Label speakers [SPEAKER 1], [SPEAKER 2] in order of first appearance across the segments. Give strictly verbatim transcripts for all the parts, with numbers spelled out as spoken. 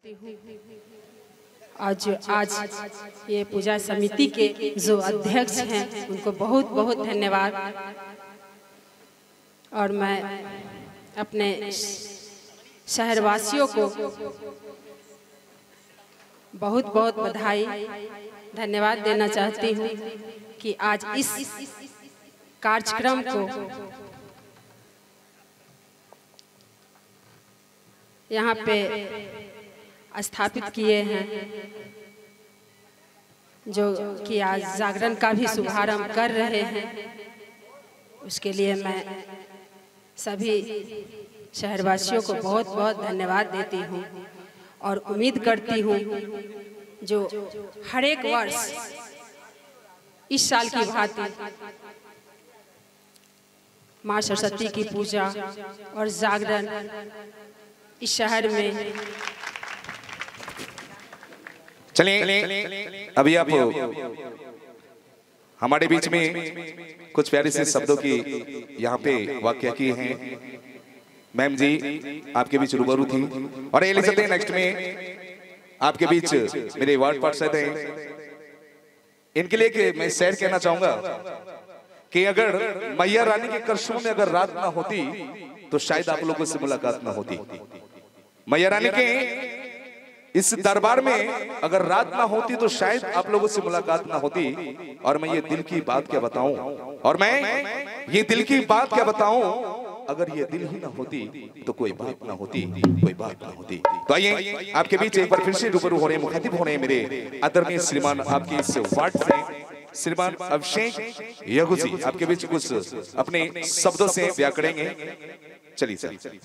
[SPEAKER 1] करती हूँ। आज आज ये पूजा समिति के जो अध्यक्ष हैं उनको बहुत बहुत धन्यवाद। और मैं अपने शहरवासियों को बहुत बहुत बधाई धन्यवाद देना चाहती हूँ कि आज इस कार्यक्रम को यहाँ पे स्थापित किए हैं, जो कि आज जागरण का भी शुभारंभ कर रहे हैं। उसके लिए मैं सभी शहरवासियों को बहुत बहुत धन्यवाद देती हूँ और उम्मीद करती हूँ जो हर एक वर्ष इस साल की भांति माँ सरस्वती की पूजा और जागरण इस शहर में।
[SPEAKER 2] चलिए अभी आप हमारे बीच में कुछ प्यारे से शब्दों की यहाँ पे वाक्य की हैं। मैम जी आपके बीच रूबरू थी और ये ले चलते हैं नेक्स्ट में आपके बीच मेरे वार्ड पार्षद हैं। इनके लिए कि मैं शेयर कहना चाहूंगा कि अगर मैया रानी के करशों में अगर रात ना होती तो शायद आप लोगों से मुलाकात ना होती। मैया रानी के इस दरबार में अगर रात ना होती तो शायद आप लोगों से मुलाकात ना होती। और मैं ये दिल की बात क्या बताऊं, और मैं ये दिल की बात क्या बताऊं, अगर ये दिल ही ना होती तो कोई बात ना होती, कोई बात ना होती। तो आइए आपके बीच एक बार फिर से रूबरू हो रहे हैं, मुखातिब हो रहे हैं मेरे आदरणीय श्रीमान आपके इस वार्ड से श्रीमान अभिषेक यगु जी आपके बीच कुछ अपने शब्दों से व्याकरणेंगे। चलिए चलिए।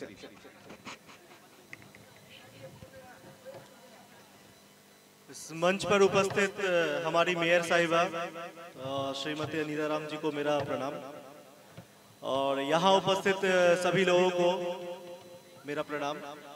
[SPEAKER 3] इस मंच पर उपस्थित हमारी मेयर साहिबा श्रीमती अनीता राम जी को मेरा प्रणाम, और यहाँ उपस्थित सभी लोगों को मेरा प्रणाम।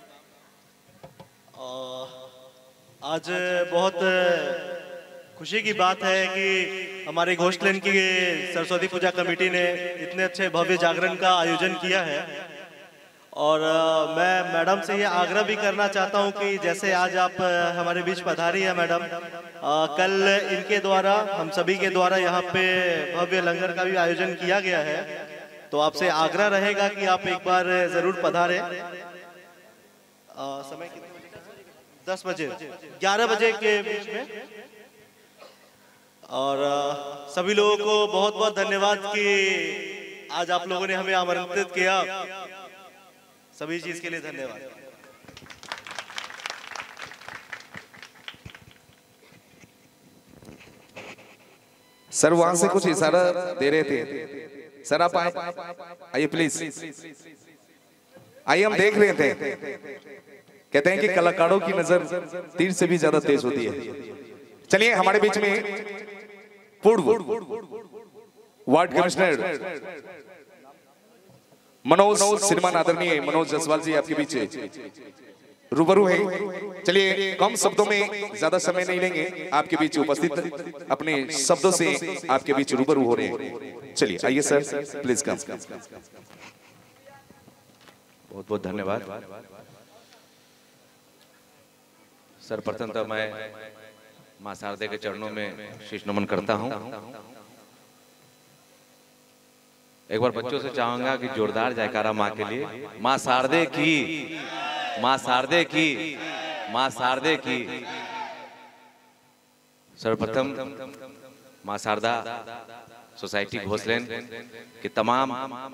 [SPEAKER 3] आज बहुत खुशी की बात है कि हमारे घोषलेन की सरस्वती पूजा कमेटी ने इतने अच्छे भव्य जागरण का आयोजन किया है। और आ, मैं मैडम से ये आग्रह भी करना चाहता हूँ कि जैसे आज आप हमारे बीच पधारी है मैडम, आ, कल इनके द्वारा हम सभी के द्वारा यहाँ पे भव्य लंगर का भी आयोजन किया गया है। तो आपसे आग्रह रहेगा कि आप एक बार जरूर पधारें। समय कितने बजे? दस बजे ग्यारह बजे के बीच में। और आ, सभी लोगों को बहुत बहुत धन्यवाद कि आज आप लोगों ने हमें आमंत्रित किया। सभी चीज के लिए धन्यवाद।
[SPEAKER 2] सर वहां से कुछ इशारा दे रहे थे, सर आप आए, आइए प्लीज आइए। हम देख रहे थे, कहते हैं कि कलाकारों की नजर तीर से भी ज्यादा तेज होती है। चलिए हमारे बीच में पूर्व वार्ड कमिश्नर मनोज श्रीमान आदरणीय मनोज जसवाल जी आपके बीच रूबरू है। चलिए कम शब्दों में ज्यादा समय नहीं लेंगे, आपके बीच उपस्थित अपने शब्दों से आपके बीच रूबरू हो रहे हैं। चलिए आइए सर प्लीज कम।
[SPEAKER 4] बहुत बहुत धन्यवाद सर। प्रथमतः मैं मां शारदे के चरणों में शीश नमन करता हूं। एक बार बच्चों से चाहूंगा कि जोरदार जयकारा माँ के लिए। माँ शारदे की, माँ शारदे की, माँ शारदे की। सर्वप्रथम माँ शारदा सोसाइटी घोषलेन के तमाम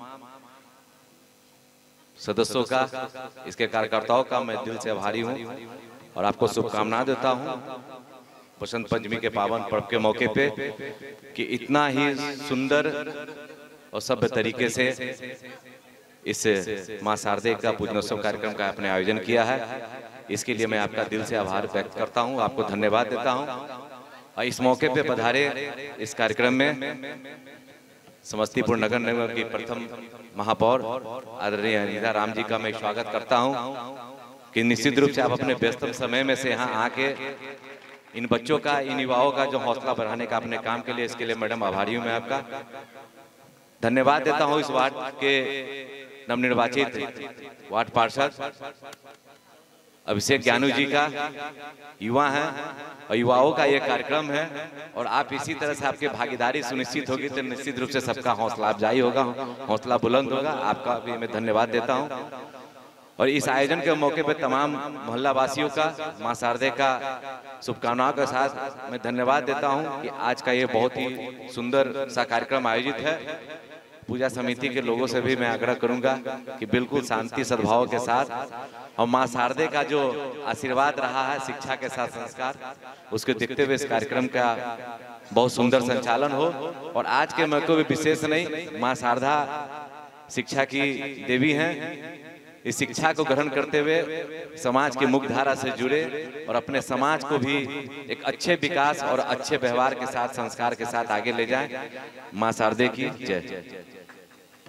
[SPEAKER 4] सदस्यों का, इसके कार्यकर्ताओं का मैं दिल से आभारी हूँ और आपको शुभकामनाएं देता हूँ बसंत पंचमी के पावन पर्व के मौके पे कि इतना ही सुंदर और सभ्य तरीके से इस मां शारदे का पूजनोत्सव कार्यक्रम का आपने आयोजन किया है। इसके लिए मैं आपका दिल से आभार व्यक्त करता हूं, आपको धन्यवाद देता हूं। और इस मौके पे पधारे इस कार्यक्रम में समस्तीपुर नगर निगम की प्रथम महापौर आदरणीय अनीता राम जी का मैं स्वागत करता हूं कि निश्चित रूप से आप अपने व्यस्तम समय में से यहाँ आके इन बच्चों का, इन युवाओं का जो हौसला बढ़ाने का अपने काम के लिए, इसके लिए मैडम आभारी हूं मैं आपका। धन्यवाद देता हूं इस वार्ड के नवनिर्वाचित वार्ड पार्षद अभिषेक ज्ञानू जी का युवा हैं और युवाओं का ये कार्यक्रम है और आप इसी तरह से आपकी भागीदारी सुनिश्चित होगी तो निश्चित रूप से सबका हौसला अफजाई होगा, हौसला बुलंद होगा। आपका भी मैं धन्यवाद देता हूँ और इस आयोजन के मौके पर तमाम मोहल्ला वासियों का, मां शारदे का शुभकामनाओं के साथ मैं धन्यवाद देता हूँ कि आज का ये बहुत ही सुंदर सा कार्यक्रम आयोजित है। पूजा समिति के लोगों से भी मैं आग्रह करूंगा कि बिल्कुल शांति सद्भाव के साथ और मां शारदे का जो आशीर्वाद रहा है शिक्षा के साथ संस्कार, उसको देखते हुए इस कार्यक्रम का बहुत सुंदर संचालन हो। और आज के मौके में विशेष नहीं, मां शारदा शिक्षा की देवी हैं। इस शिक्षा को ग्रहण करते हुए समाज की मुख्य धारा से जुड़े और अपने समाज को भी एक अच्छे विकास और अच्छे व्यवहार के साथ, संस्कार के साथ आगे ले जाएं। मां शारदे की जय।